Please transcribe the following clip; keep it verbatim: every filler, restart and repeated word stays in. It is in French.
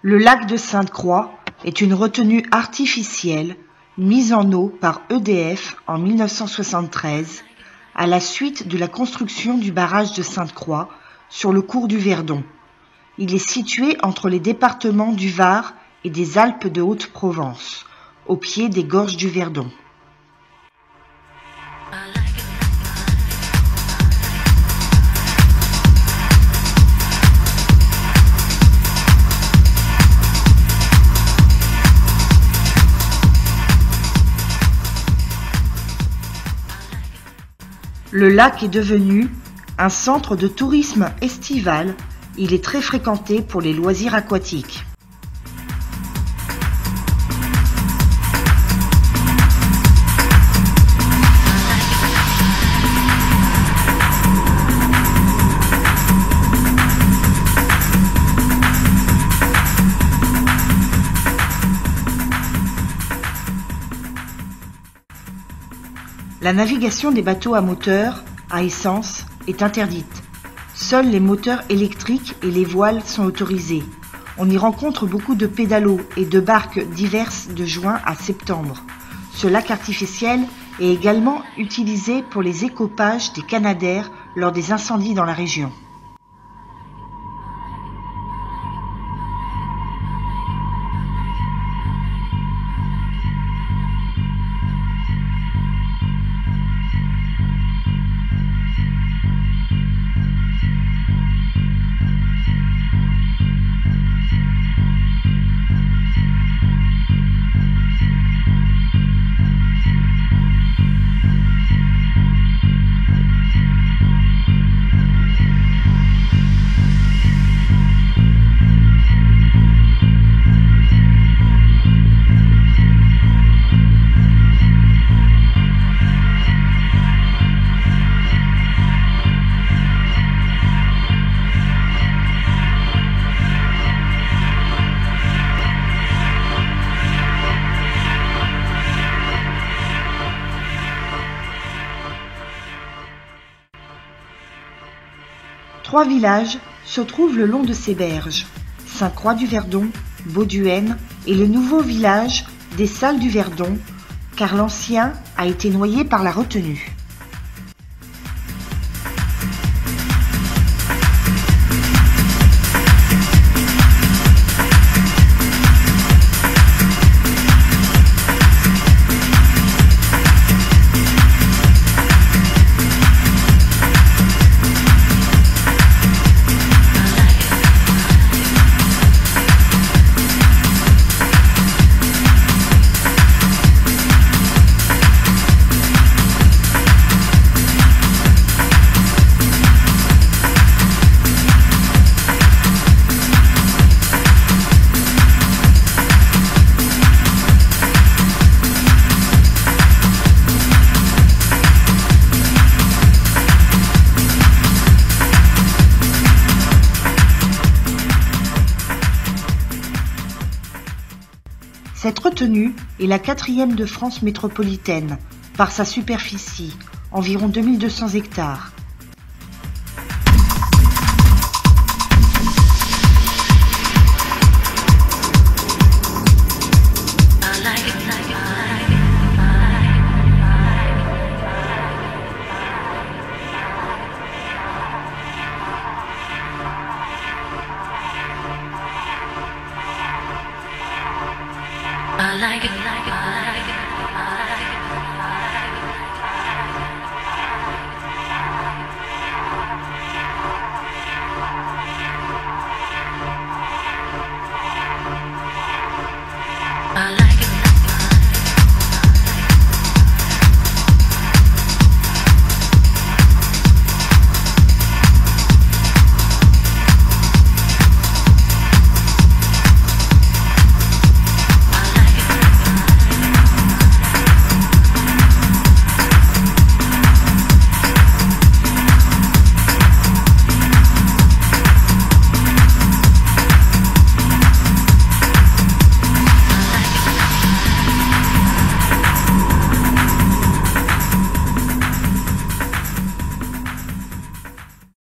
Le lac de Sainte-Croix est une retenue artificielle mise en eau par E D F en mille neuf cent soixante-treize à la suite de la construction du barrage de Sainte-Croix sur le cours du Verdon. Il est situé entre les départements du Var et des Alpes de Haute-Provence, au pied des gorges du Verdon. Le lac est devenu un centre de tourisme estival. Il est très fréquenté pour les loisirs aquatiques. La navigation des bateaux à moteur, à essence, est interdite. Seuls les moteurs électriques et les voiles sont autorisés. On y rencontre beaucoup de pédalos et de barques diverses de juin à septembre. Ce lac artificiel est également utilisé pour les écopages des canadaires lors des incendies dans la région. Trois villages se trouvent le long de ces berges, Sainte-Croix-du-Verdon, Bauduesne et le nouveau village des Salles du Verdon, car l'ancien a été noyé par la retenue. Cette retenue est la quatrième de France métropolitaine par sa superficie, environ deux mille deux cents hectares. I like it, like it.